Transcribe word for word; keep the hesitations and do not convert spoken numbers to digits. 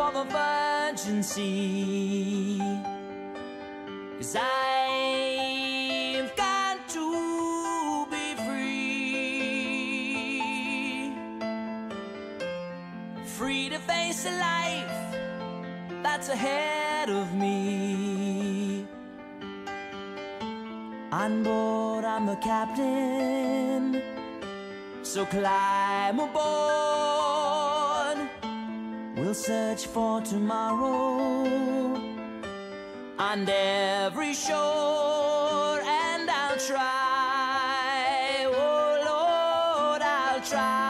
of a virgin sea. 'Cause I've got to be free, free to face a life that's ahead of me. On board, I'm the captain, so climb aboard. We'll search for tomorrow on every shore, and I'll try, oh Lord, I'll try.